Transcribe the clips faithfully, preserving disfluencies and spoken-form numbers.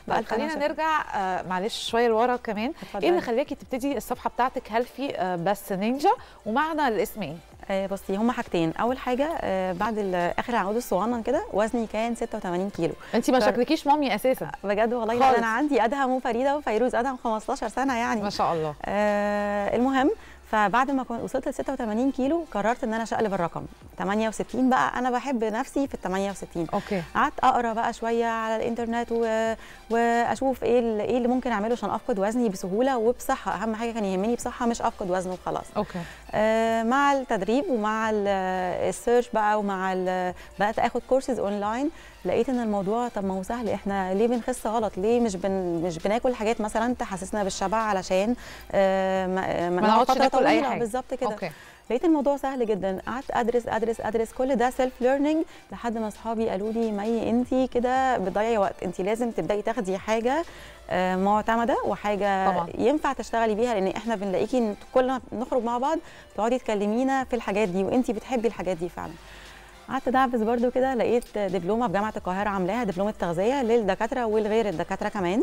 طيب خلينا نرجع آه معلش شويه لورا كمان. ايه اللي خلاكي تبتدي الصفحه بتاعتك هيلثي آه بس نينجا، ومعنى الاسم ايه؟ آه بصي هما حاجتين. اول حاجه آه بعد اخر العنقود الصغنن كده وزني كان ستة وثمانين كيلو. انت ما شكلكيش مامي اساسا بجد والله. لا انا عندي ادهم وفريده وفيروز ادهم خمستاشر سنه يعني ما شاء الله. آه المهم فبعد ما كنت وصلت ل ستة وثمانين كيلو قررت ان انا اشقلب الرقم ثمانية وستين بقى. انا بحب نفسي في ال ثمانية وستين. اوكي. قعدت اقرا بقى شويه على الانترنت و... واشوف ايه اللي ايه اللي ممكن اعمله عشان افقد وزني بسهوله وبصحه. اهم حاجه كان يهمني بصحه مش افقد وزن وخلاص. اوكي. آه مع التدريب ومع السيرش بقى ومع بقيت اخد كورسز اونلاين. لقيت ان الموضوع طب ما هو سهل. احنا ليه بنخس غلط؟ ليه مش بن مش بناكل حاجات مثلا تحسسنا بالشبع علشان آه ما, ما نقعدش ناكل اي حاجه بالظبط كده. أوكي. لقيت الموضوع سهل جدا. قعدت ادرس ادرس ادرس كل ده سيلف ليرنينج لحد ما اصحابي قالوا لي مي انت كده بتضيعي وقت، انت لازم تبداي تاخدي حاجه آه معتمده وحاجه طبعا ينفع تشتغلي بيها، لان احنا بنلاقيكي كل ما نخرج مع بعض تقعدي تكلمينا في الحاجات دي وانت بتحبي الحاجات دي فعلا. قعدت ادعبس برده كده. لقيت دبلومه في جامعه القاهره عاملاها، دبلومه تغذيه للدكاتره والغير الدكاتره كمان.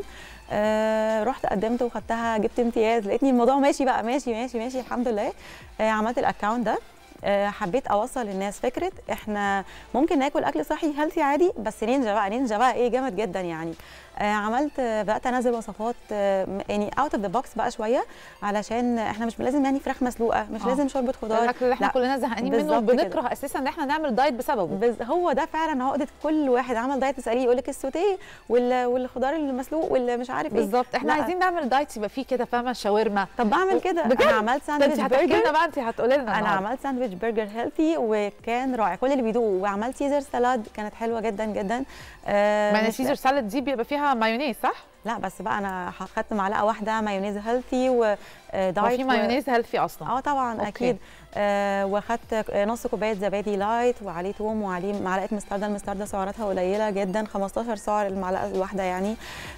آه رحت قدمت وخدتها جبت امتياز. لقيتني الموضوع ماشي بقى ماشي ماشي ماشي الحمد لله. آه عملت الاكونت ده. آه حبيت اوصل للناس فكره احنا ممكن ناكل اكل صحي هيلثي عادي بس نينجا بقى نينجا بقى ايه جامد جدا يعني. آه عملت آه بدات انزل وصفات آه يعني اوت اوف ذا بوكس بقى شويه علشان احنا مش لازم يعني فراخ مسلوقه مش أوه. لازم شوربه خضار. الاكل اللي احنا كلنا زهقانين منه وبنكره اساسا ان احنا نعمل دايت بسببه. هو ده فعلا عقده كل واحد عمل دايت تساليه يقول لك السوتيه والخضار المسلوق واللي مش عارف ايه. بالظبط. احنا لا. عايزين نعمل دايت يبقى فيه كده فاهمه شاورما. طب بعمل كده. انا عملت ساندويتش برجر بقى انت هتقولي لنا. انا عملت ساندويتش برجر هيلثي وكان رائع كل اللي بيدوقوا. وعملت سيزر سالاد كانت حلوه جدا جدا. آه ما السيزر سالاد دي بيبقى فيها مايونيز صح؟ لا بس بقى انا خدت معلقه واحده مايونيز هيلثي ودايت. هو في مايونيز هيلثي اصلا؟ اه طبعا أوكي. اكيد. آه واخدت نص كوبايه زبادي لايت وعليه توم وعليه معلقه مستردة. المستردة سعراتها قليله جدا خمستاشر سعر المعلقه الواحده يعني.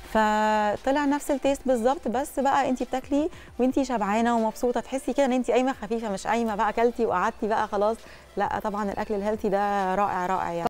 فطلع نفس التيست بالظبط بس بقى انت بتاكلي وانت شبعانه ومبسوطه تحسي كده ان انت قايمه خفيفه مش قايمه بقى اكلتي وقعدتي بقى خلاص. لا طبعا الاكل الهيلثي ده رائع رائع يعني.